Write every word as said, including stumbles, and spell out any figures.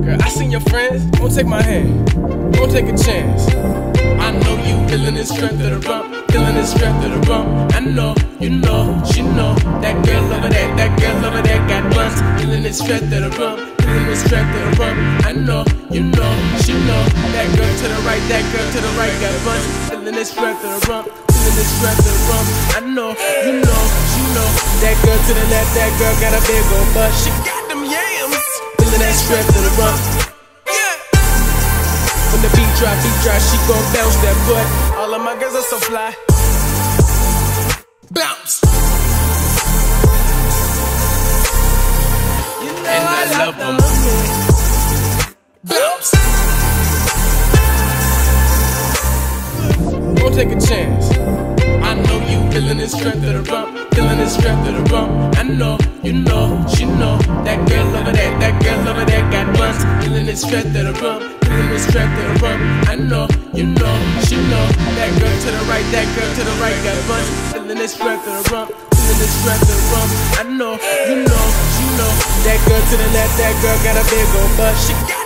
Girl, I seen your friends, won't take my hand, won't take a chance. I know you feeling the strength of the rump, feeling the strength of the rump. I know, you know, she know, that girl over there, that girl over there got buns, feeling the strength of the rump, feeling the strength of the rump. I know, you know, she know, that girl to the right, that girl to the right got buns, feeling the strength of the rump, feeling the strength of the rump. I know, you know, she know, that girl to the left, that girl got a big old butt, she got them yams, feeling that strength of the rump. When the beat drop, beat drop, she gon' bounce that butt. All of my girls are so fly. Bounce. You know and I, I love them. Bounce. Don't take a chance. I know you feeling the strength of the rump, feeling the strength of the rump. I know, you know, she know, that girl over there, that girl over there got buns, feeling the strength of the rump, feeling the strength of the rump. I know, you know, she know, that girl to the right, that girl to the right got buns, feeling the strength of the rump, feeling the strength of the rump. I know, you know, she know, that girl to the left, that girl got a big old butt. She got